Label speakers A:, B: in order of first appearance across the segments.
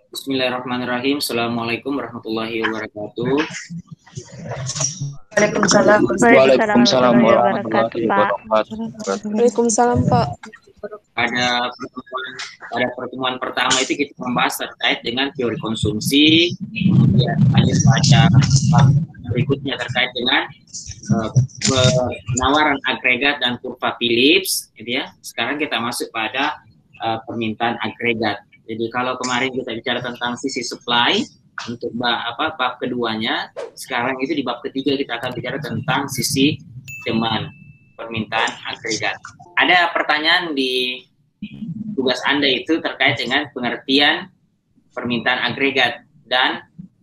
A: Bismillahirrahmanirrahim. Assalamualaikum warahmatullahi wabarakatuh.
B: Waalaikumsalam.
C: Waalaikumsalam
D: Waalaikumsalam
C: warahmatullahi wabarakatuh,
D: warahmatullahi
C: Pak.
D: wabarakatuh.
B: Waalaikumsalam, Pak.
A: Pada pertemuan pertama itu kita membahas terkait dengan teori konsumsi, kemudian lanjut pada berikutnya terkait dengan penawaran agregat dan kurva Phillips, gitu ya. Sekarang kita masuk pada permintaan agregat. Jadi kalau kemarin kita bicara tentang sisi supply untuk bab keduanya, sekarang itu di bab ketiga kita akan bicara tentang sisi demand, permintaan agregat. Ada pertanyaan di tugas Anda itu terkait dengan pengertian permintaan agregat dan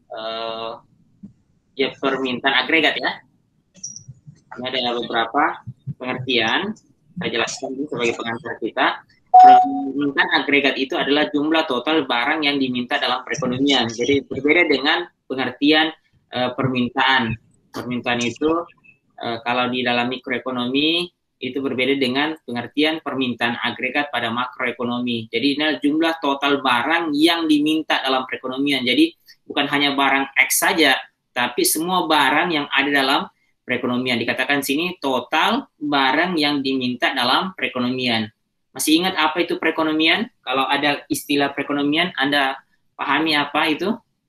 A: permintaan agregat ya. Ini ada beberapa pengertian, saya jelaskan ini sebagai pengantar kita. Permintaan agregat itu adalah jumlah total barang yang diminta dalam perekonomian. Jadi berbeda dengan pengertian permintaan. Permintaan itu kalau di dalam mikroekonomi itu berbeda dengan pengertian permintaan agregat pada makroekonomi. Jadi ini adalah jumlah total barang yang diminta dalam perekonomian. Jadi bukan hanya barang X saja, tapi semua barang yang ada dalam perekonomian. Dikatakan sini total barang yang diminta dalam perekonomian. Masih ingat apa itu perekonomian? Kalau ada istilah perekonomian, Anda pahami apa itu?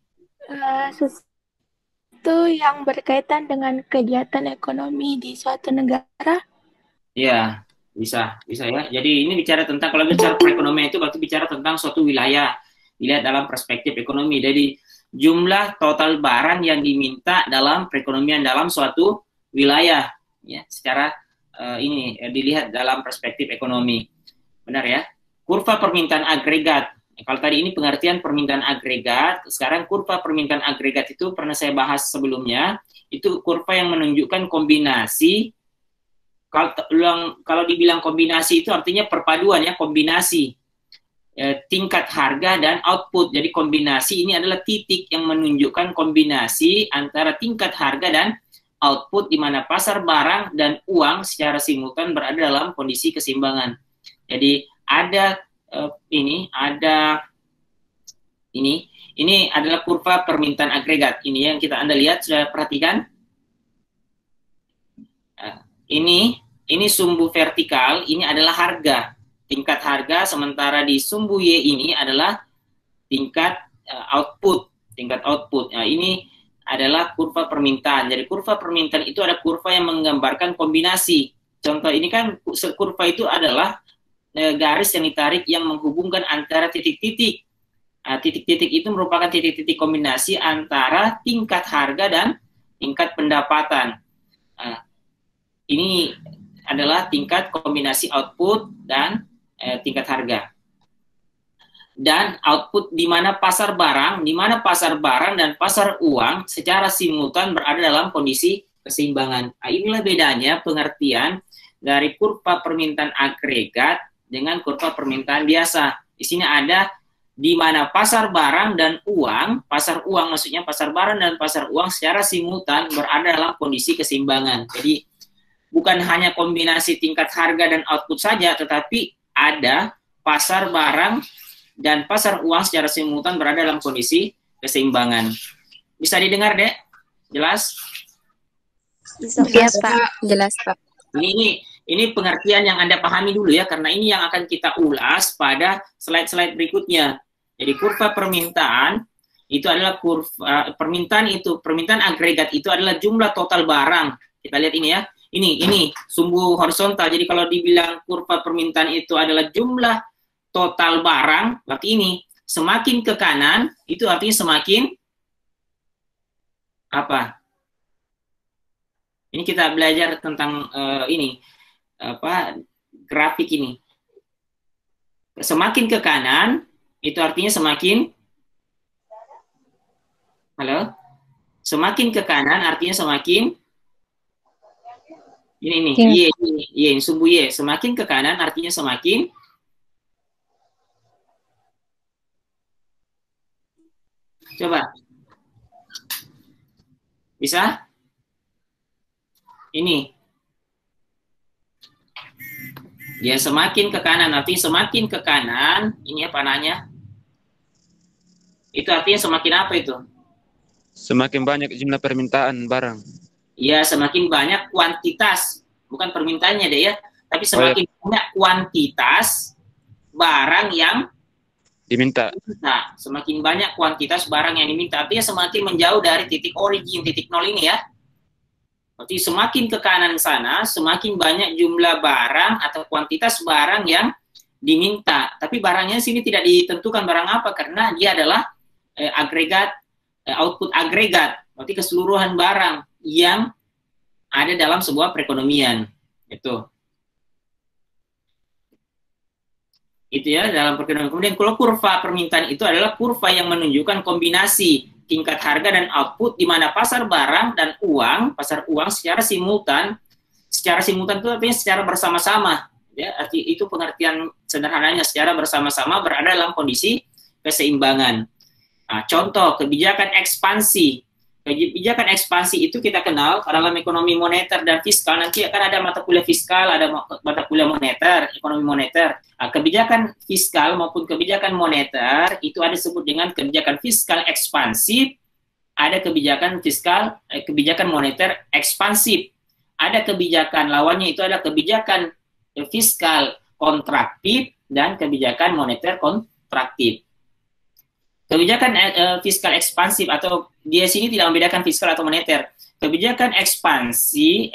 C: Sesuatu yang berkaitan dengan kegiatan ekonomi di suatu negara.
A: Ya, bisa ya. Jadi ini bicara tentang, kalau bicara perekonomian itu berarti bicara tentang suatu wilayah. Dilihat dalam perspektif ekonomi. Jadi jumlah total barang yang diminta dalam perekonomian dalam suatu wilayah. Ya, secara ini dilihat dalam perspektif ekonomi. Benar ya? Kurva permintaan agregat. Kalau tadi ini pengertian permintaan agregat, sekarang kurva permintaan agregat itu pernah saya bahas sebelumnya. Itu kurva yang menunjukkan kombinasi. Kalau dibilang kombinasi itu artinya perpaduan ya, kombinasi tingkat harga dan output. Jadi kombinasi ini adalah titik yang menunjukkan kombinasi antara tingkat harga dan output di mana pasar barang dan uang secara simultan berada dalam kondisi keseimbangan. Jadi ada ini adalah kurva permintaan agregat. Ini yang Anda lihat, sudah perhatikan. Ini sumbu vertikal, ini adalah harga, tingkat harga, sementara di sumbu Y ini adalah tingkat output. Nah, ini adalah kurva permintaan. Jadi kurva permintaan itu ada kurva yang menggambarkan kombinasi. Contoh ini kan kurva itu adalah garis yang ditarik yang menghubungkan antara titik-titik. Titik-titik itu merupakan titik-titik kombinasi antara tingkat harga dan tingkat pendapatan. Ini adalah tingkat kombinasi output dan tingkat harga. Dan output di mana pasar barang dan pasar uang secara simultan berada dalam kondisi keseimbangan. Inilah bedanya pengertian dari kurva permintaan agregat dengan kurva permintaan biasa. Di sini ada di mana pasar barang dan uang, pasar uang maksudnya pasar barang dan pasar uang secara simultan berada dalam kondisi keseimbangan. Jadi bukan hanya kombinasi tingkat harga dan output saja, tetapi ada pasar barang dan pasar uang secara simultan berada dalam kondisi keseimbangan. Bisa didengar, Dek? Jelas?
C: Bisa, Pak.
B: Jelas, Pak.
A: Ini pengertian yang Anda pahami dulu ya, karena ini yang akan kita ulas pada slide-slide berikutnya. Jadi kurva permintaan itu adalah permintaan agregat itu adalah jumlah total barang. Kita lihat ini ya. Ini sumbu horizontal. Jadi kalau dibilang kurva permintaan itu adalah jumlah total barang, berarti ini semakin ke kanan itu artinya semakin apa? Ini kita belajar tentang grafik ini. Semakin ke kanan itu artinya semakin semakin ke kanan artinya semakin ini sumbu Y. Semakin ke kanan artinya semakin coba. Bisa? Ini. Dia semakin ke kanan, artinya semakin ke kanan, ini apa namanya? Itu artinya semakin apa itu?
B: Semakin banyak jumlah permintaan barang.
A: Ya, semakin banyak kuantitas, bukan permintaannya deh ya, tapi
B: Oh ya,
A: semakin banyak kuantitas barang yang
B: diminta.
A: diminta. Semakin banyak kuantitas barang yang diminta, artinya semakin menjauh dari titik origin, titik nol ini ya. Berarti semakin ke kanan sana, semakin banyak jumlah barang atau kuantitas barang yang diminta. Tapi barangnya sini tidak ditentukan barang apa, karena dia adalah agregat, output agregat. Berarti keseluruhan barang yang ada dalam sebuah perekonomian. Itu ya dalam perekonomian. Kemudian kalau kurva permintaan itu adalah kurva yang menunjukkan kombinasi tingkat harga dan output di mana pasar barang dan uang, pasar uang secara simultan itu artinya secara bersama-sama. Ya, arti itu pengertian sederhananya, secara bersama-sama berada dalam kondisi keseimbangan. Nah, contoh kebijakan ekspansi. Kebijakan ekspansi itu kita kenal dalam ekonomi moneter dan fiskal. Nanti akan ada mata kuliah fiskal, ada mata kuliah moneter, ekonomi moneter. Nah, kebijakan fiskal maupun kebijakan moneter itu ada disebut dengan kebijakan fiskal ekspansif, ada kebijakan fiskal, kebijakan moneter ekspansif. Ada kebijakan lawannya itu adalah kebijakan fiskal kontraktif dan kebijakan moneter kontraktif. Kebijakan fiskal ekspansif atau dia sini tidak membedakan fiskal atau moneter. Kebijakan ekspansi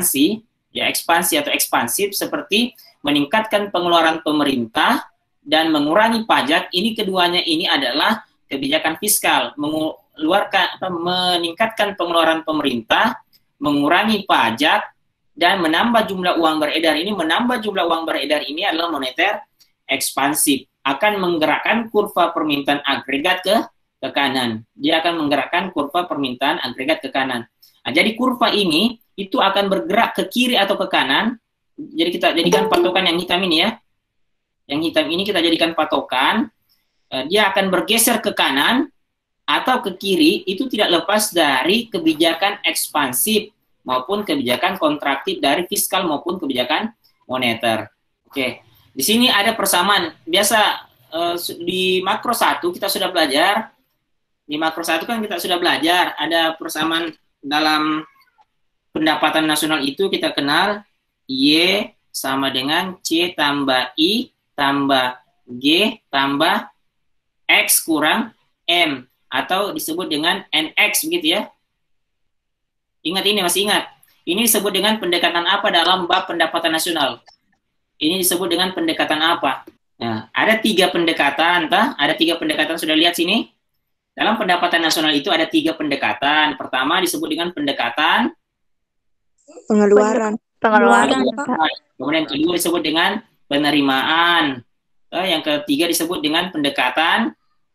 A: atau ekspansif seperti meningkatkan pengeluaran pemerintah dan mengurangi pajak. Ini keduanya ini adalah kebijakan fiskal, meningkatkan pengeluaran pemerintah, mengurangi pajak dan menambah jumlah uang beredar. Menambah jumlah uang beredar ini adalah moneter ekspansif. Akan menggerakkan kurva permintaan agregat ke kanan. Dia akan menggerakkan kurva permintaan agregat ke kanan. Nah, jadi kurva ini itu akan bergerak ke kiri atau ke kanan. Jadi kita jadikan patokan yang hitam ini ya. Yang hitam ini kita jadikan patokan. Dia akan bergeser ke kanan atau ke kiri. Itu tidak lepas dari kebijakan ekspansif maupun kebijakan kontraktif dari fiskal maupun kebijakan moneter. Oke. Di sini ada persamaan. Biasa di makro 1 kita sudah belajar. Di makro 1 kan kita sudah belajar. Ada persamaan dalam pendapatan nasional itu kita kenal. Y sama dengan C tambah I tambah G tambah X kurang M. Atau disebut dengan NX begitu ya. Ingat ini, masih ingat. Ini disebut dengan pendekatan apa dalam bab pendapatan nasional? Ini disebut dengan pendekatan apa? Nah, ada 3 pendekatan, ada 3 pendekatan, sudah lihat sini? Dalam pendapatan nasional itu ada 3 pendekatan. Pertama disebut dengan pendekatan
C: pengeluaran.
A: Kemudian kedua disebut dengan penerimaan. Yang ketiga disebut dengan pendekatan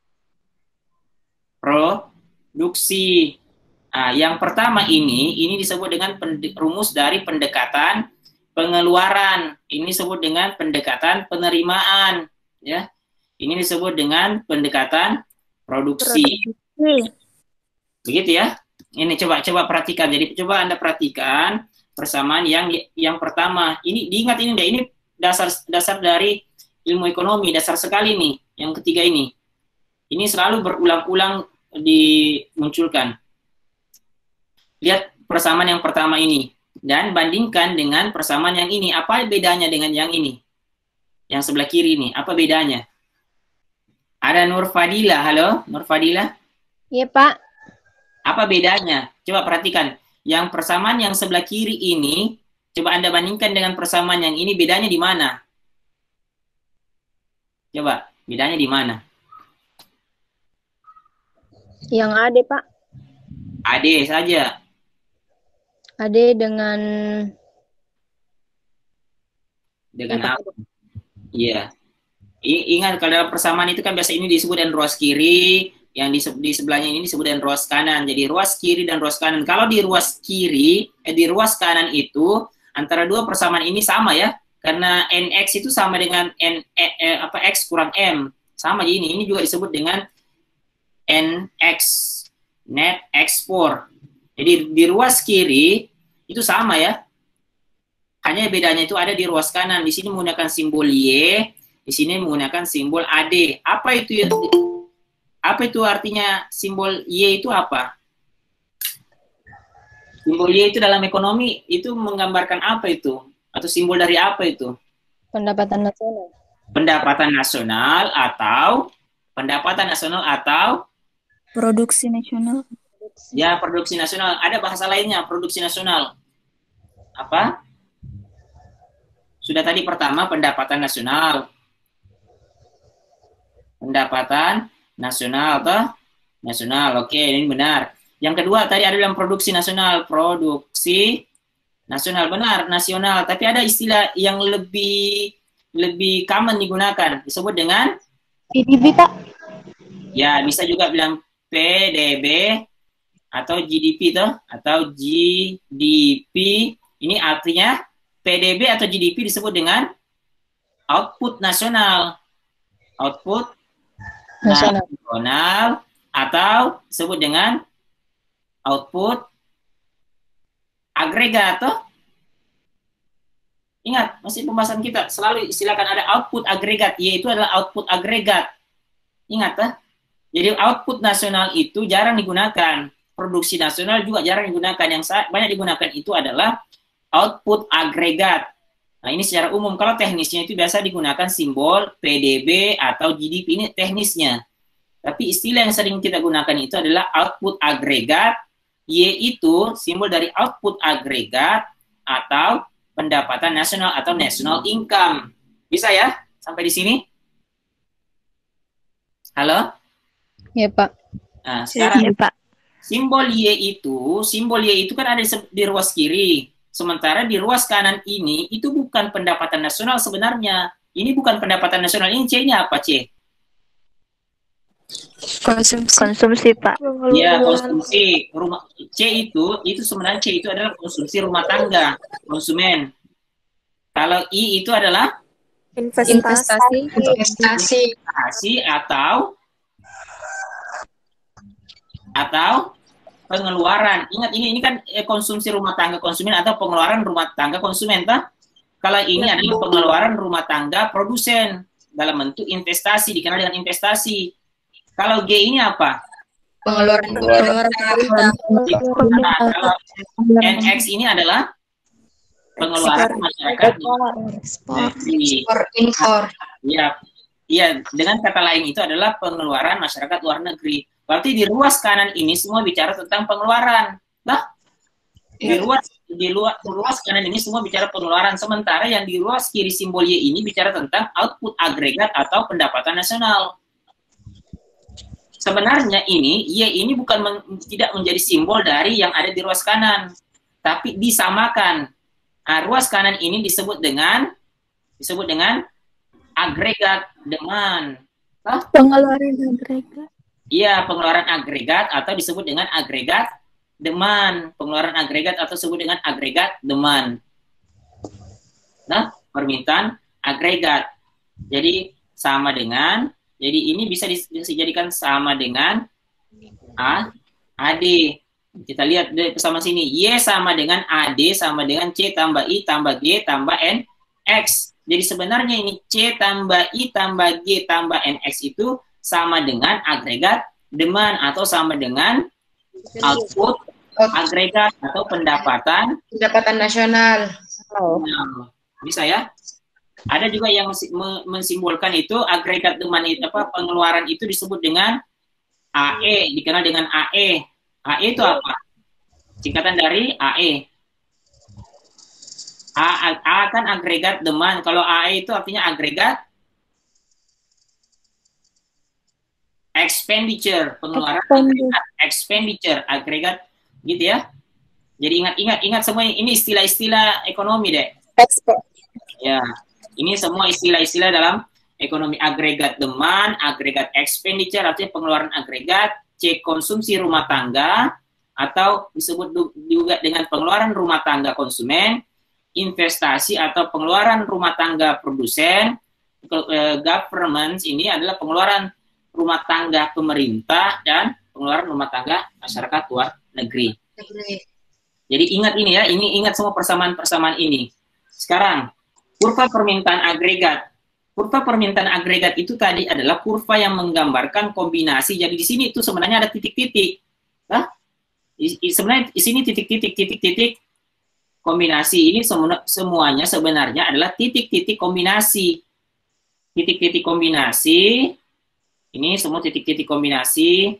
A: produksi. Nah, yang pertama ini disebut dengan rumus dari pendekatan pengeluaran. Ini disebut dengan pendekatan penerimaan, ya. Ini disebut dengan pendekatan produksi. Begitu ya. Ini coba perhatikan. Jadi coba Anda perhatikan persamaan yang pertama. Ini diingat ini deh. Ini dasar dari ilmu ekonomi, dasar sekali nih. Yang ketiga ini. Ini selalu berulang-ulang dimunculkan. Lihat persamaan yang pertama ini. Dan bandingkan dengan persamaan yang ini. Apa bedanya dengan yang ini? Yang sebelah kiri ini. Apa bedanya? Ada Nur Fadila. Halo, Nur Fadila?
C: Iya, Pak.
A: Apa bedanya? Coba perhatikan. Yang persamaan yang sebelah kiri ini, coba Anda bandingkan dengan persamaan yang ini. Bedanya di mana? Coba, bedanya di mana?
C: Yang AD, Pak.
A: AD saja.
C: AD dengan
A: apa? Iya. Ingat kalau dalam persamaan itu kan biasa ini disebut dengan ruas kiri, yang di sebelahnya ini disebut dengan ruas kanan. Jadi ruas kiri dan ruas kanan. Kalau di ruas kiri, di ruas kanan itu antara dua persamaan ini sama ya, karena NX itu sama dengan X kurang M. Sama ini juga disebut dengan NX, net export. Jadi di ruas kiri itu sama ya. Hanya bedanya itu ada di ruas kanan. Di sini menggunakan simbol Y, di sini menggunakan simbol AD. Apa Apa itu artinya simbol Y itu apa? Simbol Y itu dalam ekonomi itu menggambarkan apa itu? Atau simbol dari apa itu?
D: Pendapatan nasional.
A: Pendapatan nasional atau
E: Produksi nasional.
A: ya produksi nasional. Ada bahasa lainnya produksi nasional. Apa? Sudah tadi pertama pendapatan nasional. Pendapatan nasional toh? Nasional. Oke, ini benar. Yang kedua tadi ada dalam produksi nasional, benar, nasional. Tapi ada istilah yang lebih common digunakan, disebut dengan
C: PDB, Pak.
A: ya bisa juga bilang PDB atau GDP toh, atau GDP. Ini artinya PDB atau GDP disebut dengan output nasional. Output nasional atau disebut dengan output agregat toh. Ingat, masih pembahasan kita selalu silakan ada output agregat, yaitu adalah output agregat. Ingat toh. Jadi output nasional itu jarang digunakan, produksi nasional juga jarang digunakan. Yang banyak digunakan itu adalah output agregat. Nah, ini secara umum. Kalau teknisnya itu biasa digunakan simbol PDB atau GDP, ini teknisnya. Tapi istilah yang sering kita gunakan itu adalah output agregat, yaitu simbol dari output agregat atau pendapatan nasional atau national income. Bisa ya? Sampai di sini? Halo?
D: Ya, Pak.
A: Nah, sekarang
C: Ya, Pak.
A: simbol Y itu kan ada di ruas kiri. Sementara di ruas kanan ini itu bukan pendapatan nasional sebenarnya. Ini bukan pendapatan nasional. Ini C-nya apa, C?
C: Konsumsi, Pak.
A: Ya, konsumsi. C itu sebenarnya C itu adalah konsumsi rumah tangga, konsumen. Kalau I itu adalah
D: Investasi.
A: atau pengeluaran. Ingat ini kan konsumsi rumah tangga konsumen atau pengeluaran rumah tangga konsumen, toh? Kalau ini adalah pengeluaran rumah tangga produsen dalam bentuk investasi, dikenal dengan investasi. Kalau G ini apa?
F: Pengeluaran
A: Nah, kalau NX ini adalah pengeluaran masyarakat
F: impor.
A: Iya, dengan kata lain itu adalah pengeluaran masyarakat luar negeri. Berarti di ruas kanan ini semua bicara tentang pengeluaran. Nah, di ruas kanan ini semua bicara pengeluaran, sementara yang di ruas kiri simbol Y ini bicara tentang output agregat atau pendapatan nasional. Sebenarnya Y ini tidak menjadi simbol dari yang ada di ruas kanan, tapi disamakan. Nah, ruas kanan ini disebut dengan agregat demand.
C: Pengeluaran agregat.
A: Iya, pengeluaran agregat atau disebut dengan agregat demand. Pengeluaran agregat atau disebut dengan agregat demand. Nah, permintaan agregat. Jadi sama dengan, jadi ini bisa dijadikan sama dengan AD. Kita lihat bersama sini. Y sama dengan AD sama dengan C tambah I tambah G tambah NX. Jadi sebenarnya ini C tambah I tambah G tambah NX itu sama dengan agregat demand atau sama dengan output agregat atau pendapatan
F: nasional.
A: Nah, bisa ya? Ada juga yang mensimbolkan itu agregat demand itu pengeluaran itu disebut dengan AE, dikenal dengan AE. AE itu apa? Singkatan dari AE. A kan agregat demand. Kalau AE itu artinya agregat expenditure, pengeluaran expenditure, agregat gitu ya. Jadi ingat semua ini istilah-istilah ekonomi deh. Ya, ini semua istilah-istilah dalam ekonomi. Agregat demand, agregat expenditure artinya pengeluaran agregat, C konsumsi rumah tangga atau disebut juga dengan pengeluaran rumah tangga konsumen, investasi atau pengeluaran rumah tangga produsen, government ini adalah pengeluaran rumah tangga pemerintah dan pengeluaran rumah tangga masyarakat luar negeri. Jadi ingat ini ya, ingat semua persamaan-persamaan ini. Sekarang kurva permintaan agregat. kurva permintaan agregat itu tadi adalah kurva yang menggambarkan kombinasi. Jadi di sini itu sebenarnya ada titik-titik. Nah, sebenarnya di sini titik-titik kombinasi ini semuanya sebenarnya adalah titik-titik kombinasi. Titik-titik kombinasi. Ini semua titik-titik kombinasi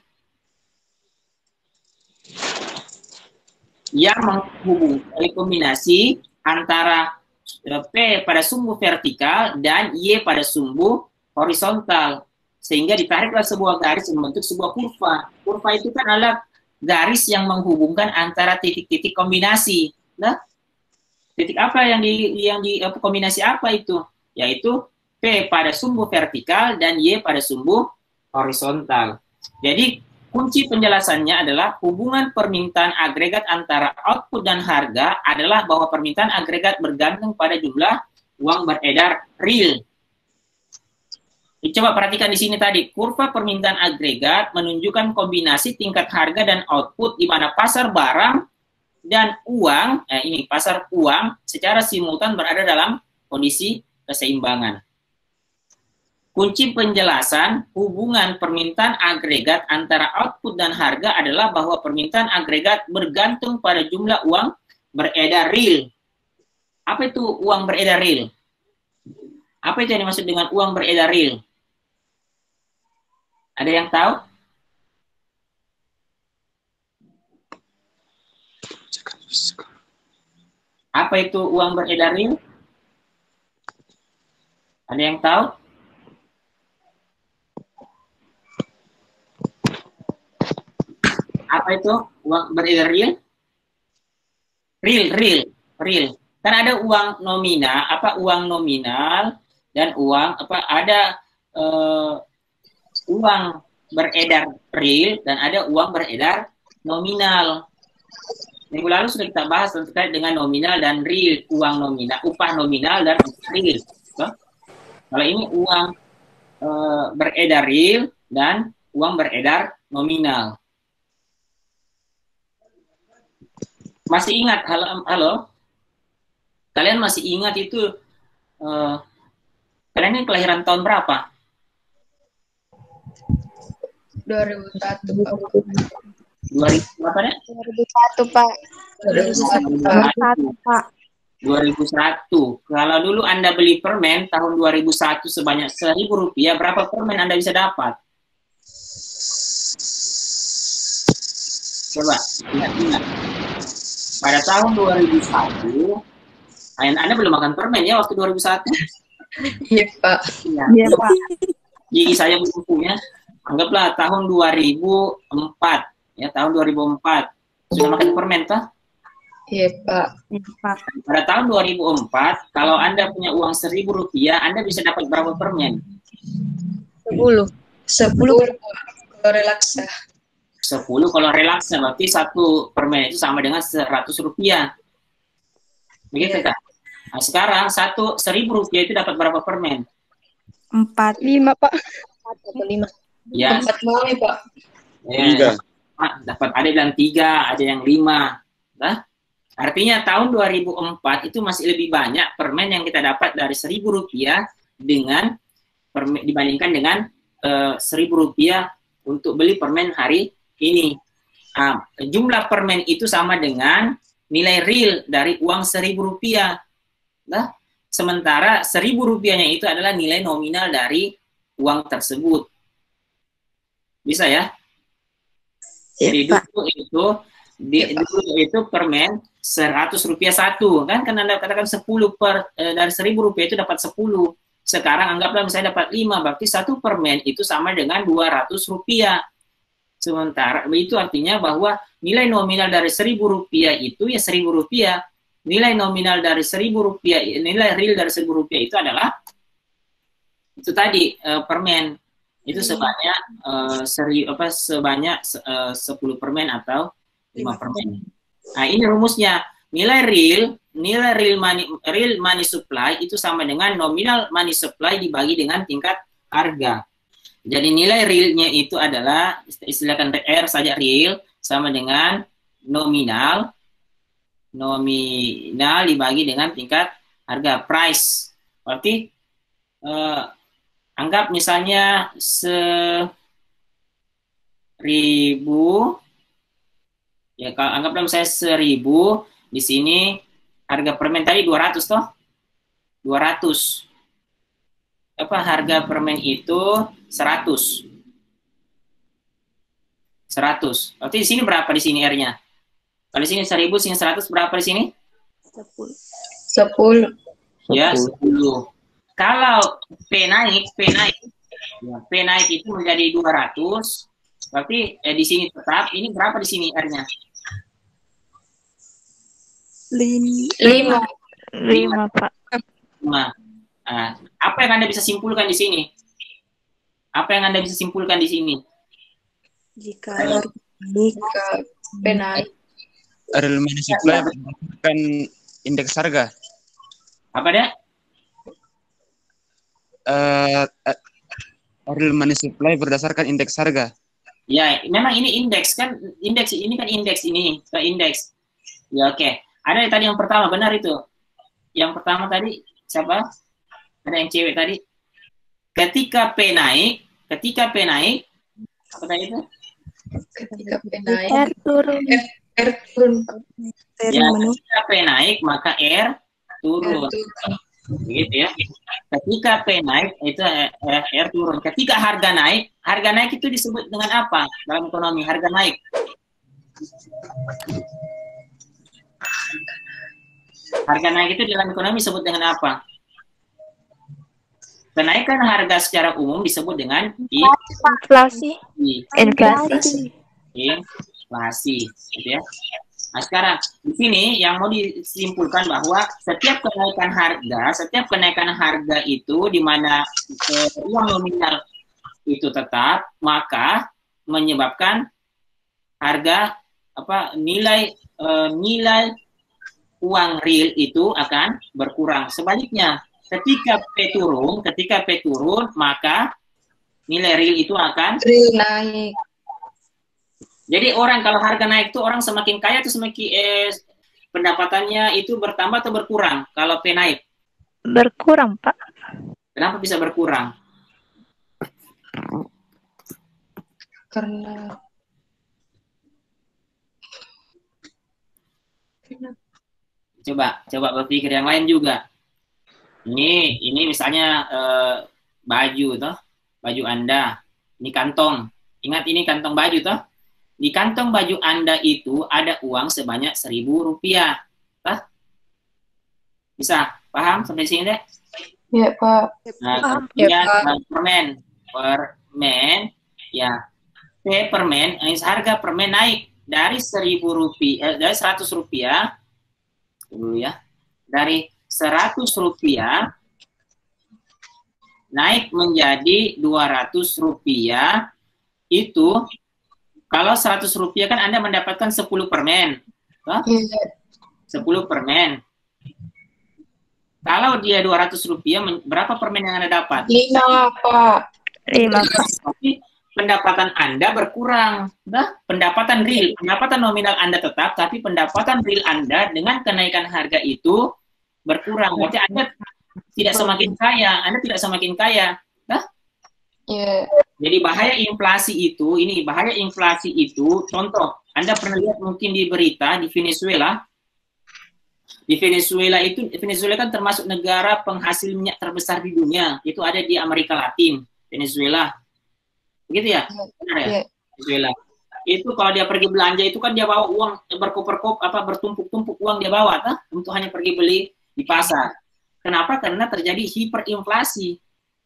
A: yang menghubungkan kombinasi antara P pada sumbu vertikal dan Y pada sumbu horizontal. Sehingga ditariklah sebuah garis membentuk sebuah kurva. Kurva itu kan adalah garis yang menghubungkan antara titik-titik kombinasi. Nah, titik apa yang di kombinasi apa itu? Yaitu P pada sumbu vertikal dan Y pada sumbu horizontal. Jadi kunci penjelasannya adalah hubungan permintaan agregat antara output dan harga adalah bahwa permintaan agregat bergantung pada jumlah uang beredar real. Coba perhatikan di sini tadi, kurva permintaan agregat menunjukkan kombinasi tingkat harga dan output di mana pasar barang dan uang, ini pasar uang secara simultan berada dalam kondisi keseimbangan. Kunci penjelasan hubungan permintaan agregat antara output dan harga adalah bahwa permintaan agregat bergantung pada jumlah uang beredar real. Apa itu uang beredar real? Apa itu yang dimaksud dengan uang beredar real? Ada yang tahu? Apa itu uang beredar real? Ada yang tahu? Apa itu uang beredar real? Real. Kan ada uang nominal, uang nominal dan uang ada uang beredar real dan ada uang beredar nominal. Minggu lalu sudah kita bahas terkait dengan nominal dan real, uang nominal, upah nominal dan real. Kalau ini uang beredar real dan uang beredar nominal. Masih ingat, halo? Kalian masih ingat itu, kalian ini kelahiran tahun berapa?
F: 2001,
A: 2000 berapa ya?
D: 2001, Pak.
F: 2001.
A: 2001. Kalau dulu Anda beli permen tahun 2001 sebanyak Rp1.000, berapa permen Anda bisa dapat? Coba, ingat. Pada tahun 2001, Anda belum makan permen ya waktu 2001?
F: Iya, Pak.
E: Iya, Pak.
A: Gigi saya belum punya. Anggaplah tahun 2004. Ya, tahun 2004. Sudah makan permen, toh?
F: Iya, Pak.
A: Pada tahun 2004, kalau Anda punya uang Rp1.000, Anda bisa dapat berapa permen?
D: 10.
F: 10 kalau relaksa.
A: 10 kalau relaksa, berarti satu permen itu sama dengan Rp100. Begitu kan? Nah, sekarang Rp1.000 itu dapat berapa permen?
E: 4.
D: 5, Pak. 4 atau 5.
A: Ya.
F: 4 mau nih, Pak.
A: Ya, dapat ada yang 3, ada yang 5. Nah, artinya tahun 2004 itu masih lebih banyak permen yang kita dapat dari Rp1.000 dibandingkan dengan Rp1.000 untuk beli permen hari ini. Jumlah permen itu sama dengan nilai real dari uang Rp1.000. Nah, sementara Rp1.000-nya itu adalah nilai nominal dari uang tersebut. Bisa ya? Jadi dulu itu permen Rp100 satu, kan? Karena Anda katakan 10 dari Rp1.000 itu dapat 10. Sekarang anggaplah misalnya dapat 5, berarti satu permen itu sama dengan Rp200. Sementara itu artinya bahwa nilai nominal dari Rp1.000 itu ya Rp1.000. Nilai nominal dari Rp1.000, nilai real dari Rp1.000 itu adalah itu tadi permen. Itu sebanyak 10 permen atau 5 permen. Nah, ini rumusnya. Nilai real money supply itu sama dengan nominal money supply dibagi dengan tingkat harga. Jadi nilai realnya itu adalah, istilahkan R saja, real sama dengan nominal dibagi dengan tingkat harga, price. Berarti anggap misalnya 1.000, ya kalau anggaplah misalnya 1.000, di sini harga permen tadi 200 toh, 200. Apa harga permen itu 100. 100. Berarti di sini berapa di sini R-nya? Kalau di sini 1.000, sini 100, berapa di sini?
F: 10.
A: Ya, 10. Kalau P naik, ya, P naik itu menjadi 200, berarti di sini tetap, ini berapa di sini R-nya?
F: 5.
C: 5, Pak.
A: 5. Nah, apa yang Anda bisa simpulkan di sini? Apa yang Anda bisa simpulkan di sini?
E: Jika
F: P naik.
B: Real money supply berdasarkan indeks harga.
A: Apa dia?
B: Real money supply berdasarkan indeks harga.
A: Ya, memang ini indeks kan, indeks ini kan indeks ini, ke indeks. Ya, oke. Ada yang tadi yang pertama, benar itu. Yang pertama tadi siapa? Ada yang cewek tadi. Ketika P naik, apa tadi itu?
F: Ketika P naik.
C: R turun.
F: R turun.
A: Ya, ketika P naik, maka R turun.
F: R turun.
A: Gitu ya. Ketika P naik, itu R turun. Ketika harga naik itu disebut dengan apa dalam ekonomi? Harga naik. Harga naik itu dalam ekonomi disebut dengan apa? Kenaikan harga secara umum disebut dengan
C: Inflasi. Inflasi.
A: Inflasi, gitu ya. Nah, sekarang di sini yang mau disimpulkan bahwa setiap kenaikan harga itu di mana uang nominal itu tetap, maka menyebabkan harga nilai uang real itu akan berkurang. Sebaliknya, ketika P turun, maka nilai real itu akan
F: naik.
A: Jadi orang kalau harga naik itu orang semakin kaya atau semakin pendapatannya itu bertambah atau berkurang kalau P naik?
C: Berkurang, Pak.
A: Kenapa bisa berkurang?
F: Karena
A: coba berpikir yang lain juga. Ini misalnya baju toh, baju Anda. Ini kantong. Ingat ini kantong baju toh. Di kantong baju Anda itu ada uang sebanyak 1.000 rupiah. Toh? Bisa paham sampai sini deh?
F: ya Pak.
A: Nah,
F: Ya, Pak.
A: permen, ya. Permen, harga permen naik dari 1.000 rupiah, dari 100 rupiah, dulu ya, dari 100 rupiah naik menjadi 200 rupiah. Itu kalau 100 rupiah kan Anda mendapatkan 10 permen. Huh? 10 permen. Kalau dia 200 rupiah, berapa permen yang Anda dapat?
F: 5, Pak.
C: 5.
A: Tapi pendapatan Anda berkurang. Pendapatan real, pendapatan nominal Anda tetap, tapi pendapatan real Anda dengan kenaikan harga itu berkurang. Berarti Anda tidak semakin kaya. Anda tidak semakin kaya.
F: Yeah.
A: Jadi bahaya inflasi itu, contoh, Anda pernah lihat mungkin di berita di Venezuela. Di Venezuela kan termasuk negara penghasil minyak terbesar di dunia. Itu ada di Amerika Latin, Venezuela. Begitu ya? Benar ya?
F: Yeah.
A: Venezuela. Itu kalau dia pergi belanja itu kan dia bawa uang bertumpuk-tumpuk uang dia bawa untuk hanya pergi beli di pasar. Kenapa? Karena terjadi hiperinflasi.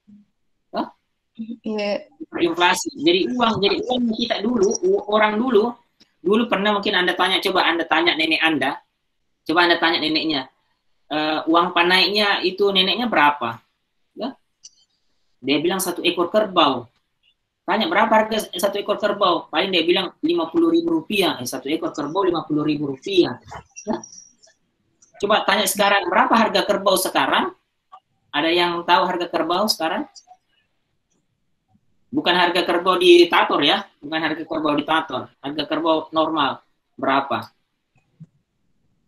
A: Hiperinflasi. Jadi uang kita orang dulu pernah mungkin Anda tanya, coba Anda tanya nenek Anda, coba Anda tanya neneknya, uang panainya itu neneknya berapa? Ya? Dia bilang 1 ekor kerbau. Tanya berapa harga 1 ekor kerbau? Paling dia bilang 50.000 rupiah. 1 ekor kerbau 50.000 rupiah. Ya? Coba tanya sekarang, berapa harga kerbau sekarang? Ada yang tahu harga kerbau sekarang? Bukan harga kerbau di Tator ya, bukan harga kerbau di Tator. Harga kerbau normal berapa?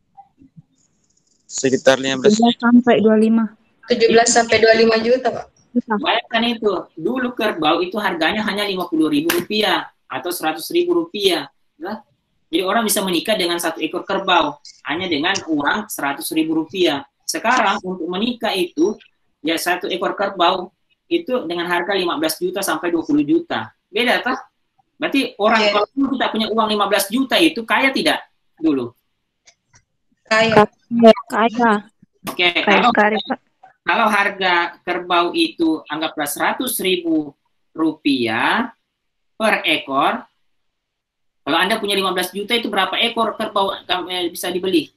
B: Sekitar 15
E: sampai 25.
F: 17 sampai 25 juta, Pak.
A: Bayangkan itu, dulu kerbau itu harganya hanya Rp50.000 atau Rp100.000. Nah, jadi orang bisa menikah dengan satu ekor kerbau hanya dengan uang Rp100.000. Sekarang untuk menikah itu, ya satu ekor kerbau itu dengan harga 15 juta sampai 20 juta. Beda tak? Berarti orang kalau kita punya uang 15 juta itu kaya tidak dulu?
D: Kaya.
E: Kaya.
A: Oke,
E: Kaya sekali, Pak.
A: kalau harga kerbau itu anggaplah Rp100.000 per ekor, kalau Anda punya 15 juta itu berapa ekor kerbau bisa dibeli?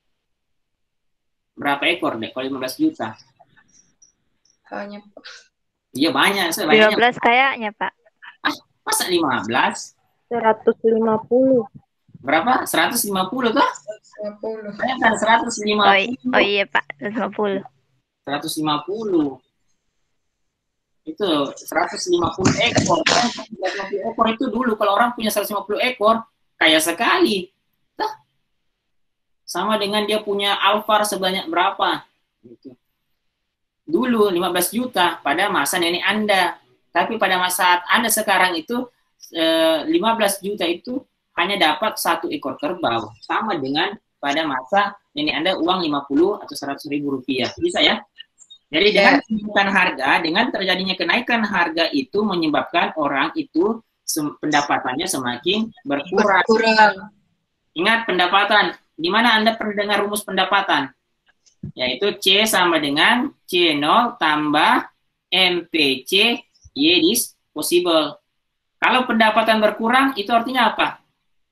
A: Berapa ekor deh kalau 15 juta?
F: Hanya
A: Iya banyak, sebanyak
E: 15 kayaknya, Pak.
A: masa 15?
D: 150.
A: Berapa? 150 tuh?
F: 50.
A: Bayangkan 150.
E: Oh iya, Pak. 150.
A: 150. Itu 150 ekor. 150 ekor itu dulu kalau orang punya 150 ekor kaya sekali. Nah, sama dengan dia punya Alphard sebanyak berapa? Gitu. Dulu 15 juta pada masa nenek Anda. Tapi pada masa Anda sekarang itu 15 juta itu hanya dapat satu ekor kerbau. Sama dengan pada masa nenek Anda uang 50 atau 100.000 rupiah. Bisa ya? Jadi dengan kenaikan harga, dengan terjadinya kenaikan harga itu menyebabkan orang itu pendapatannya semakin berkurang. Ingat pendapatan. Di mana Anda pernah dengar rumus pendapatan? Yaitu C sama dengan C0 tambah MPC Y disposable. Kalau pendapatan berkurang, itu artinya apa?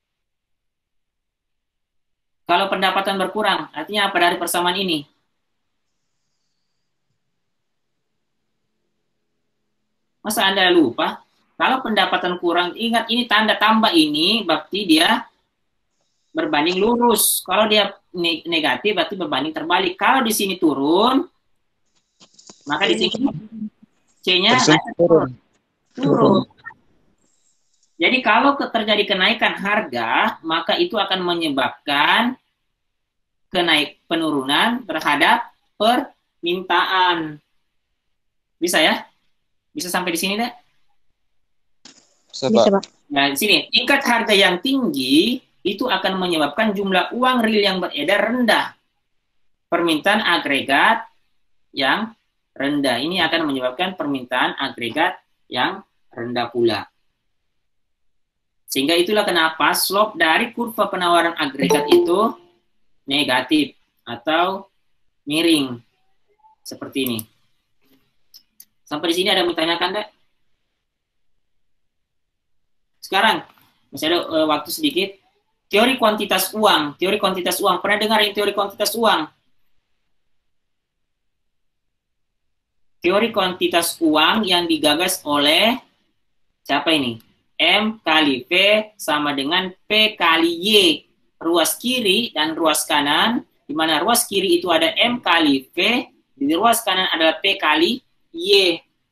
A: Kalau pendapatan berkurang, artinya apa dari persamaan ini? Masa Anda lupa? Kalau pendapatan kurang, ingat ini tanda tambah ini, berarti dia berbanding lurus. Kalau dia negatif, berarti berbanding terbalik. Kalau di sini turun, maka di sini C-nya turun. Jadi kalau terjadi kenaikan harga, maka itu akan menyebabkan penurunan terhadap permintaan. Bisa ya? Bisa sampai di sini, deh?
B: Bisa, Pak.
A: Nah, di sini tingkat harga yang tinggi itu akan menyebabkan jumlah uang real yang beredar rendah. Permintaan agregat yang rendah ini akan menyebabkan permintaan agregat yang rendah pula. Sehingga itulah kenapa slope dari kurva penawaran agregat itu negatif atau miring seperti ini. Sampai di sini ada yang ditanyakan, Dek? Sekarang, masih ada waktu sedikit. Teori kuantitas uang. Teori kuantitas uang. Pernah dengar yang teori kuantitas uang? Teori kuantitas uang yang digagas oleh siapa ini? M kali V sama dengan P kali Y. Ruas kiri dan ruas kanan. Di mana ruas kiri itu ada M kali V. Di ruas kanan adalah P kali Y.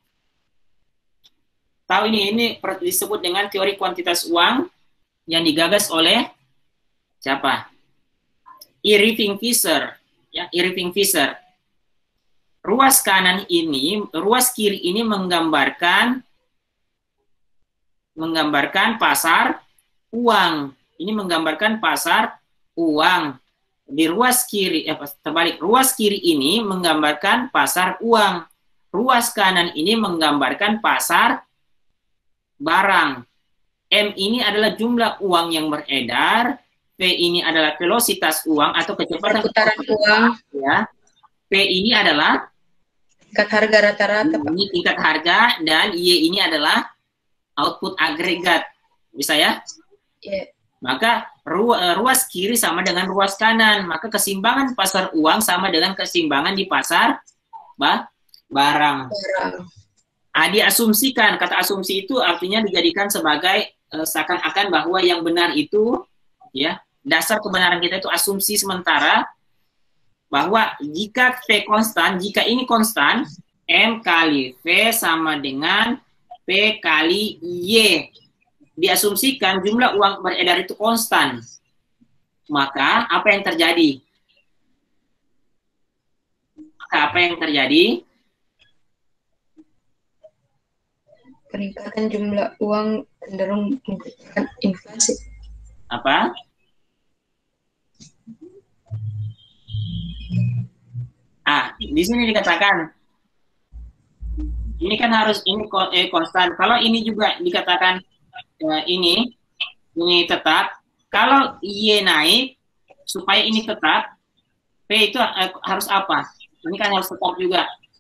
A: Tahu ini disebut dengan teori kuantitas uang yang digagas oleh siapa? Irving Fisher. Ya, Irving Fisher. Ruas kanan ini, ruas kiri ini menggambarkan pasar uang. Ini menggambarkan pasar uang. Di ruas kiri, terbalik, ruas kiri ini menggambarkan pasar uang. Ruas kanan ini menggambarkan pasar barang. M ini adalah jumlah uang yang beredar. P ini adalah velositas uang atau kecepatan
F: perputaran uang.
A: Ya. P ini adalah
F: Tingkat harga rata-rata, Pak.
A: ini tingkat harga dan Y ini adalah output agregat. Bisa ya?
F: Yeah.
A: Maka ruas kiri sama dengan ruas kanan. Maka keseimbangan pasar uang sama dengan keseimbangan di pasar barang. Diasumsikan, kata asumsi itu artinya dijadikan sebagai seakan-akan bahwa yang benar itu, ya, dasar kebenaran kita itu asumsi sementara bahwa jika V konstan, jika ini konstan, M kali V sama dengan P kali Y. Diasumsikan jumlah uang beredar itu konstan. Maka apa yang terjadi?
F: peningkatan jumlah uang cenderung meningkatkan inflasi.
A: Apa? Di sini dikatakan ini kan harus ini konstan. Kalau ini juga dikatakan ini tetap. Kalau Y naik supaya ini tetap, P itu harus apa? Ini kan harus tetap juga.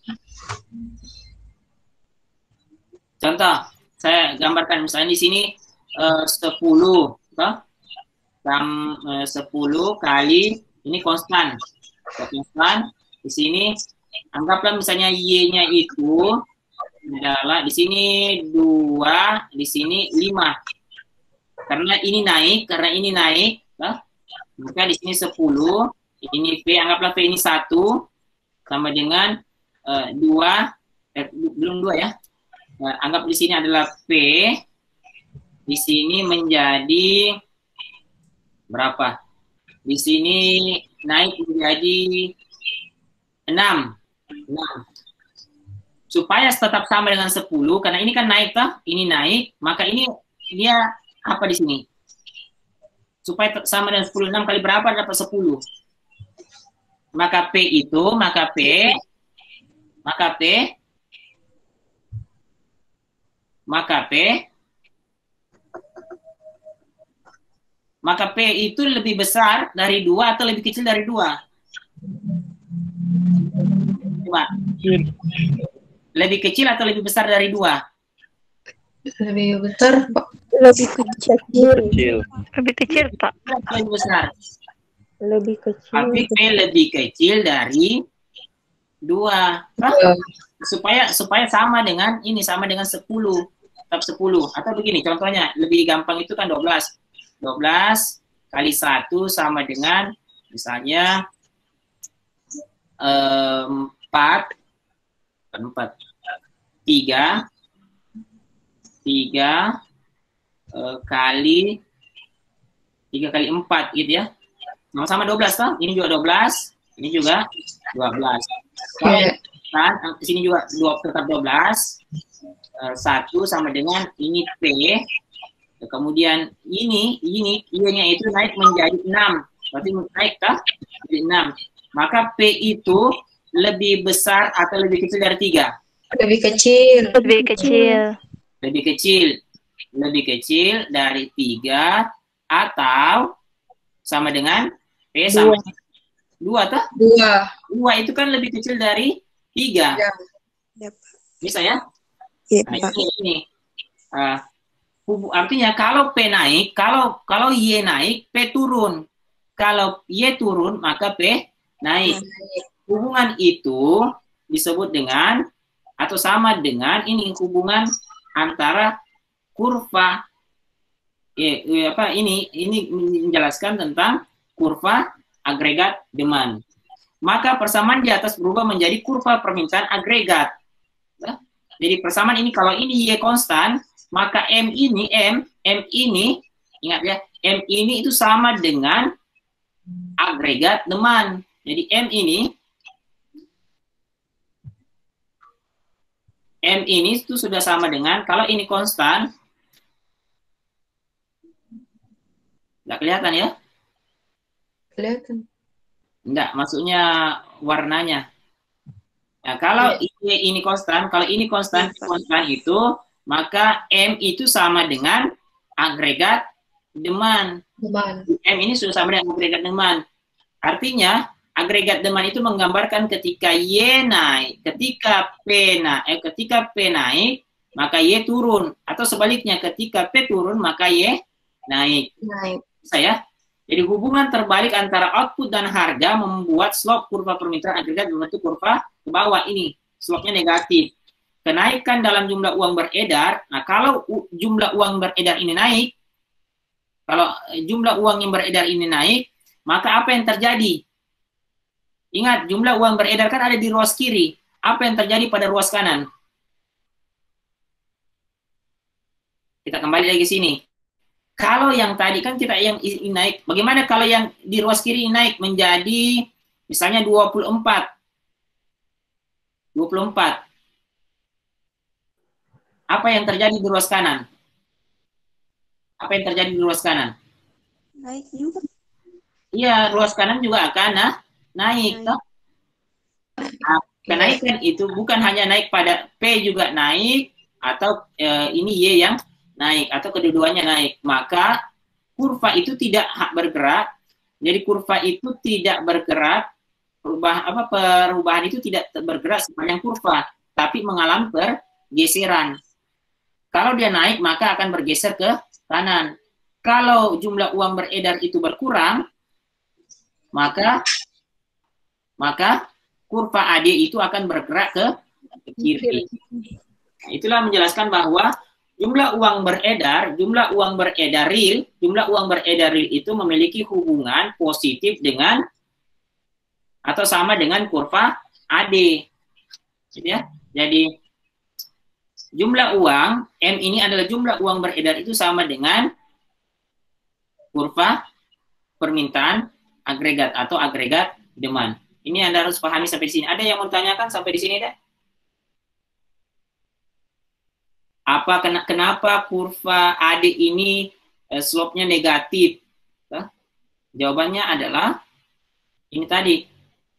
A: Contoh, saya gambarkan misalnya di sini 10, toh? 10 kali ini konstan. Konstan di sini anggaplah misalnya Y-nya itu adalah di sini 2, di sini 5. Karena ini naik, toh? Maka di sini 10, ini P, anggaplah P ini 1 sama dengan 2, belum 2 ya. Anggap di sini adalah P, di sini menjadi berapa? Di sini naik menjadi 6. Supaya tetap sama dengan 10, karena ini kan naik, toh? Ini naik, maka ini dia apa di sini? Supaya sama dengan 10, 6 kali berapa dapat 10? Maka P itu lebih besar dari 2 atau lebih kecil dari 2? Coba. Lebih kecil atau lebih besar dari 2?
F: Lebih besar, Pak.
D: Lebih kecil.
E: Lebih kecil, Pak.
A: Lebih besar.
D: Lebih kecil.
A: Tapi P lebih kecil dari 2. Supaya sama dengan ini, sama dengan 10. Tetap 10. Atau begini, contohnya lebih gampang itu kan 12. 12 kali 1 sama dengan misalnya 4 3 kali 4 gitu ya. Sama-sama 12 toh. Ini juga 12, ini juga 12. Kan di sini juga tetap 12. 1 sama dengan ini P. Kemudian ini Y-nya itu naik menjadi 6. Berarti naik kah? Jadi 6. Maka P itu lebih besar atau lebih kecil dari 3?
F: Lebih kecil.
E: Lebih kecil.
A: Lebih kecil. Lebih kecil dari 3 atau sama dengan P sama 2 toh? 2 itu kan lebih kecil dari 3.
F: Ya.
A: Bisa ya?
D: Iya,
A: Nah, ini. Artinya kalau P naik, kalau Y naik, P turun. Kalau Y turun, maka P naik. Hubungan itu disebut dengan atau sama dengan ini hubungan antara kurva ini menjelaskan tentang kurva agregat demand. Maka persamaan di atas berubah menjadi kurva permintaan agregat. Jadi persamaan ini kalau ini Y konstan, maka M ini ingat ya, M ini itu sama dengan agregat demand. Jadi M ini itu sudah sama dengan, kalau ini konstan, nggak kelihatan ya?
F: Kelihatan.
A: Enggak, maksudnya warnanya. Nah, kalau ini konstan, kalau ini konstan itu, maka M itu sama dengan agregat demand. M ini sudah sama dengan agregat demand. Artinya, agregat demand itu menggambarkan ketika Y naik, ketika P naik, maka Y turun. Atau sebaliknya, ketika P turun, maka Y naik. Bisa ya? Jadi hubungan terbalik antara output dan harga membuat slope kurva permintaan agregat membentuk kurva ke bawah ini. Slope-nya negatif. Kenaikan dalam jumlah uang beredar, nah kalau jumlah uang beredar ini naik, maka apa yang terjadi? Ingat, jumlah uang beredar kan ada di ruas kiri. Apa yang terjadi pada ruas kanan? Kita kembali lagi sini. Kalau yang tadi kan kita yang naik, bagaimana kalau yang di ruas kiri naik menjadi misalnya 24? Apa yang terjadi di ruas kanan? Apa yang terjadi di ruas kanan?
D: Naik juga.
A: Iya, ruas kanan juga akan naik. Toh? Nah, kenaikan itu bukan hanya naik pada P juga naik, atau ini Y yang naik, atau kedua-duanya naik. Maka kurva itu tidak bergerak. Jadi kurva itu tidak bergerak, perubahan itu tidak bergerak sepanjang kurva, tapi mengalami pergeseran. Kalau dia naik, maka akan bergeser ke kanan. Kalau jumlah uang beredar itu berkurang, maka kurva AD itu akan bergerak ke kiri. Nah, itulah menjelaskan bahwa jumlah uang beredar real itu memiliki hubungan positif dengan atau sama dengan kurva AD. Gitu ya. Jadi jumlah uang M ini adalah jumlah uang beredar itu sama dengan kurva permintaan agregat atau agregat demand. Ini Anda harus pahami sampai di sini. Ada yang mau tanyakan sampai di sini deh? Kenapa kurva AD ini slope-nya negatif? Jawabannya adalah ini tadi.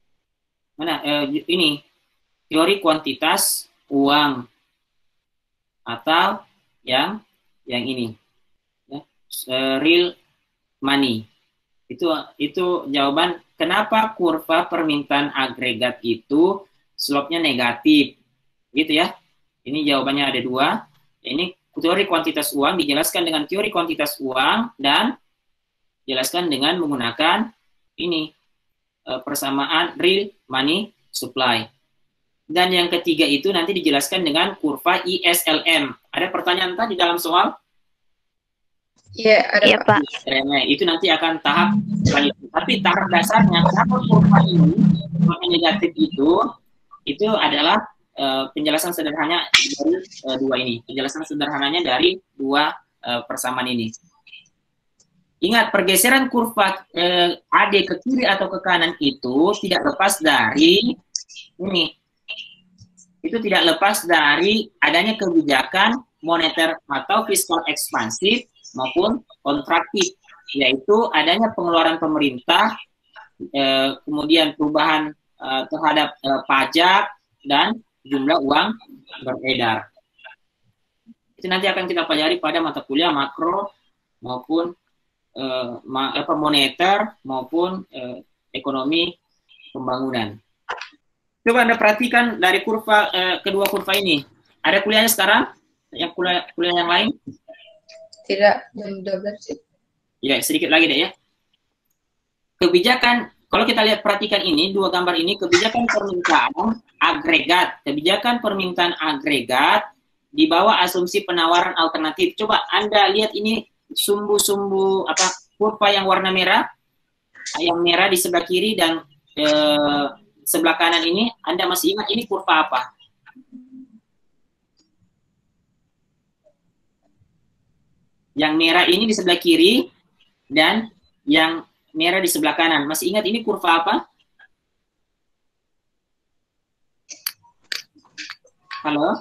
A: Ini teori kuantitas uang atau yang ini. Ya, real money. Itu jawaban kenapa kurva permintaan agregat itu slope-nya negatif. Gitu ya. Ini jawabannya ada dua. Ini teori kuantitas uang dijelaskan dengan teori kuantitas uang dan dijelaskan dengan menggunakan ini persamaan real money supply. Dan yang ketiga itu nanti dijelaskan dengan kurva ISLM. Ada pertanyaan tadi dalam soal?
F: Iya, ada
E: Iya, Pak.
A: Itu nanti akan tahap selanjutnya. Tapi tahap dasarnya kenapa kurva ini negatif itu adalah penjelasan sederhananya dari dua ini. Penjelasan sederhananya dari dua persamaan ini. Ingat, pergeseran kurva AD ke kiri atau ke kanan itu tidak lepas dari ini. Itu tidak lepas dari adanya kebijakan moneter atau fiskal ekspansif maupun kontraktif, yaitu adanya pengeluaran pemerintah, kemudian perubahan terhadap pajak dan jumlah uang beredar. Itu nanti akan kita pelajari pada mata kuliah makro maupun moneter maupun ekonomi pembangunan. Coba Anda perhatikan dari kurva kedua kurva ini. Ada kuliahnya sekarang? Yang kuliah yang lain?
F: Tidak, jam 12 sih.
A: Ya, sedikit lagi deh ya. Kebijakan, kalau kita lihat perhatikan ini, dua gambar ini, kebijakan permintaan agregat. Kebijakan permintaan agregat di bawah asumsi penawaran alternatif. Coba Anda lihat ini sumbu-sumbu kurva yang warna merah. Yang merah di sebelah kiri dan sebelah kanan ini, Anda masih ingat ini kurva apa? Yang merah ini di sebelah kiri dan yang merah di sebelah kanan. Masih ingat ini kurva apa? Halo?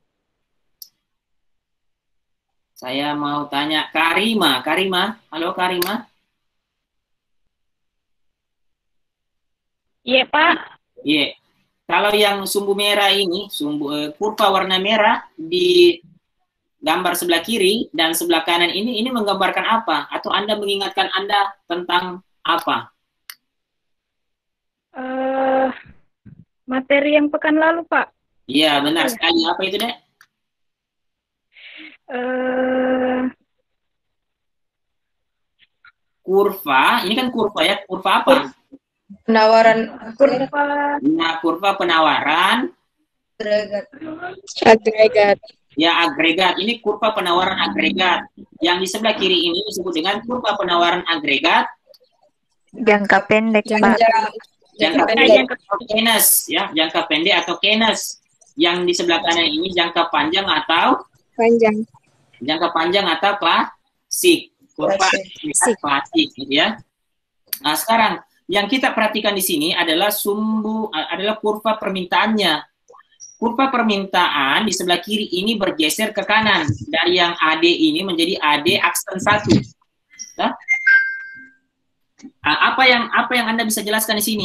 A: Saya mau tanya Karima. Halo Karima?
E: Iya, Pak.
A: Iya. Kalau yang sumbu merah ini, kurva warna merah di gambar sebelah kiri dan sebelah kanan ini menggambarkan apa? Atau Anda mengingatkan Anda tentang apa?
E: Materi yang pekan lalu, Pak.
A: Iya, benar sekali. Apa itu, Dek? Kurva, ini kan kurva ya. Kurva apa?
F: Penawaran
E: Kurva
A: Nah, kurva penawaran
F: agregat.
A: ya agregat. Ini kurva penawaran agregat. Yang di sebelah kiri ini disebut dengan kurva penawaran agregat
E: jangka pendek, Pak.
A: jangka pendek atau Keynes ya, jangka pendek atau Keynes. Yang di sebelah kanan ini jangka panjang atau klasik. Kurva klasik gitu ya. Nah, sekarang yang kita perhatikan di sini adalah kurva permintaannya. kurva permintaan di sebelah kiri ini bergeser ke kanan dari yang AD ini menjadi AD aksen 1. Ya? Apa yang Anda bisa jelaskan di sini?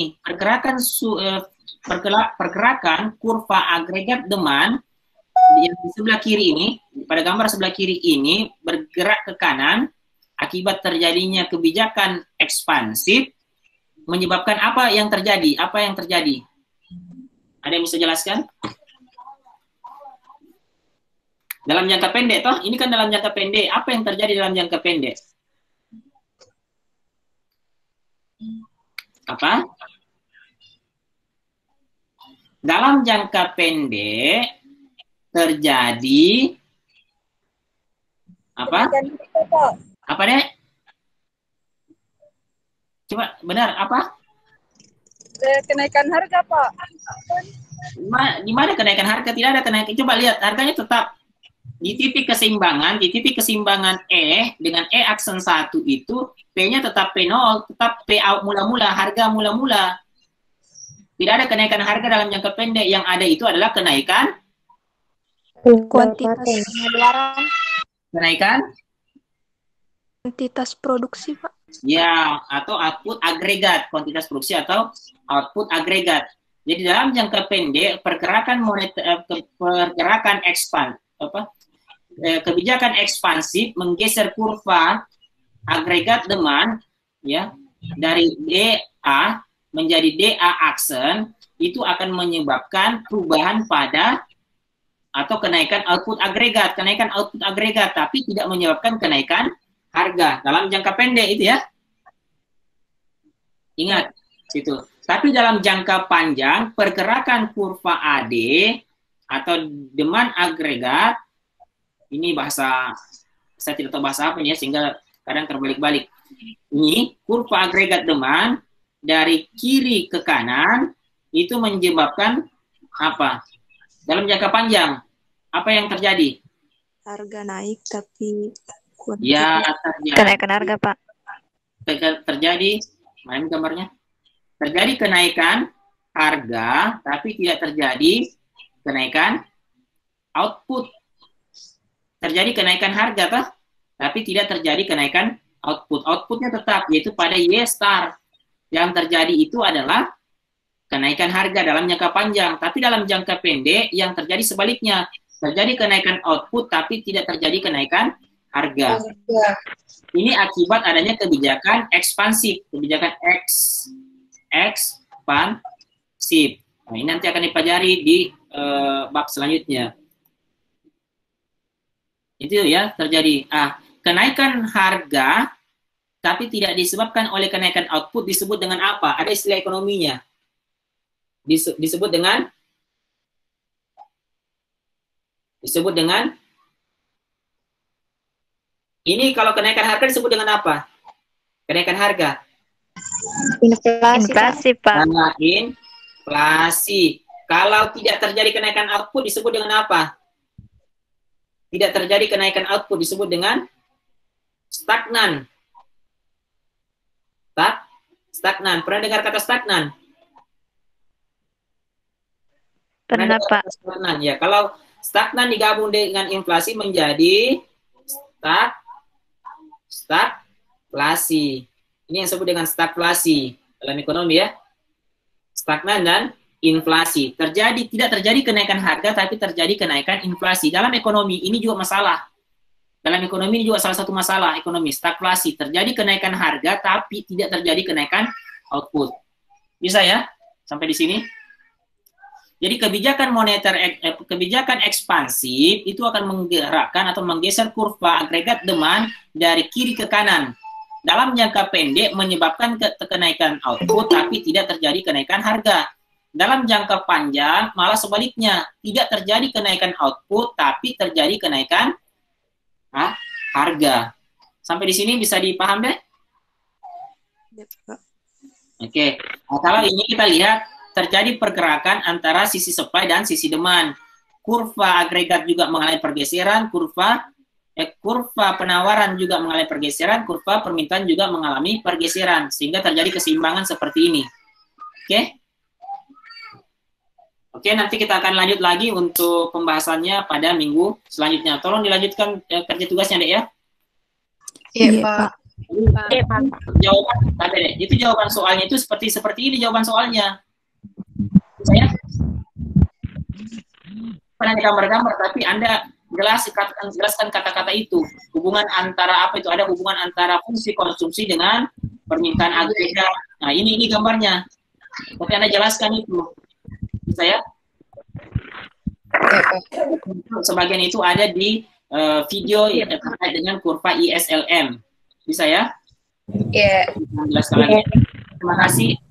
A: Pergerakan kurva agregat demand yang di sebelah kiri ini, pada gambar sebelah kiri ini bergerak ke kanan akibat terjadinya kebijakan ekspansif menyebabkan apa yang terjadi? Apa yang terjadi? Ada yang bisa jelaskan? Dalam jangka pendek, toh? Ini kan dalam jangka pendek. Apa yang terjadi dalam jangka pendek? Apa? Dalam jangka pendek terjadi apa? Apa, Dek? Coba, benar, apa?
G: Kenaikan harga, Pak.
A: Di mana kenaikan harga? Tidak ada kenaikan. Coba lihat, harganya tetap di titik keseimbangan E dengan E aksen 1 itu P-nya tetap P0, tetap P mula-mula, harga mula-mula. Tidak ada kenaikan harga dalam jangka pendek. Yang ada itu adalah kenaikan
C: Kuantitas pengeluaran,
A: kenaikan
C: kuantitas produksi, Pak.
A: ya, atau output agregat, kuantitas produksi atau output agregat. Jadi dalam jangka pendek kebijakan ekspansif menggeser kurva agregat demand ya dari DA menjadi DA aksen, itu akan menyebabkan perubahan pada atau kenaikan output agregat, tapi tidak menyebabkan kenaikan harga dalam jangka pendek itu ya. Ingat itu. Tapi dalam jangka panjang pergerakan kurva AD atau demand agregat, ini bahasa saya tidak tahu bahasa apa ya sehingga kadang terbalik-balik. Ini kurva agregat demand dari kiri ke kanan itu menyebabkan apa? Dalam jangka panjang apa yang terjadi?
D: Harga naik tapi
A: Ya,
E: Kenaikan harga, Pak.
A: terjadi, mana gambarnya? Terjadi kenaikan harga, tapi tidak terjadi kenaikan output. Terjadi kenaikan harga, toh? Tapi tidak terjadi kenaikan output. Outputnya tetap, yaitu pada Y star. Yang terjadi itu adalah kenaikan harga dalam jangka panjang. Tapi dalam jangka pendek, yang terjadi sebaliknya. Terjadi kenaikan output, tapi tidak terjadi kenaikan harga. Ini akibat adanya kebijakan ekspansif, kebijakan ekspansif. Nah, ini nanti akan dipelajari di bab selanjutnya. Itu ya terjadi. Kenaikan harga tapi tidak disebabkan oleh kenaikan output disebut dengan apa? Ada istilah ekonominya. Disebut dengan ini kalau kenaikan harga disebut dengan apa? Kenaikan harga.
E: Inflasi, Pak.
A: Nah, inflasi. Kalau tidak terjadi kenaikan output disebut dengan apa? Tidak terjadi kenaikan output disebut dengan stagnan. Stagnan. Pernah dengar kata stagnan?
E: Pernah, Pak.
A: Stagnan. Ya, kalau stagnan digabung dengan inflasi menjadi stagflasi. Ini yang disebut dengan stagflasi dalam ekonomi ya. Stagnan dan inflasi. Tidak terjadi kenaikan harga tapi terjadi kenaikan inflasi. Dalam ekonomi ini juga masalah. Dalam ekonomi ini juga salah satu masalah ekonomi, stagflasi. Terjadi kenaikan harga tapi tidak terjadi kenaikan output. Bisa ya? Sampai di sini. Jadi kebijakan ekspansif itu akan menggerakkan atau menggeser kurva agregat demand dari kiri ke kanan. Dalam jangka pendek menyebabkan kenaikan output tapi tidak terjadi kenaikan harga. Dalam jangka panjang malah sebaliknya, tidak terjadi kenaikan output tapi terjadi kenaikan harga. Sampai di sini bisa dipaham deh? Oke. Nah, kalau ini kita lihat terjadi pergerakan antara sisi supply dan sisi demand. Kurva agregat juga mengalami pergeseran, kurva penawaran juga mengalami pergeseran, kurva permintaan juga mengalami pergeseran, sehingga terjadi keseimbangan seperti ini. Oke? Oke, nanti kita akan lanjut lagi untuk pembahasannya pada minggu selanjutnya. Tolong dilanjutkan kerja tugasnya, Dek, ya.
F: Iya, Pak.
A: Jawaban, Dek, itu jawaban soalnya itu seperti ini jawaban soalnya. Saya pernah gambar-gambar, tapi Anda jelaskan kata-kata itu. Hubungan antara apa itu? Ada hubungan antara fungsi konsumsi dengan permintaan agregat. Nah, ini gambarnya. Tapi Anda jelaskan itu. Bisa ya? Sebagian itu ada di video terkait dengan kurva ISLM. Bisa ya?
F: Iya.
A: Jelaskan lagi. Terima kasih.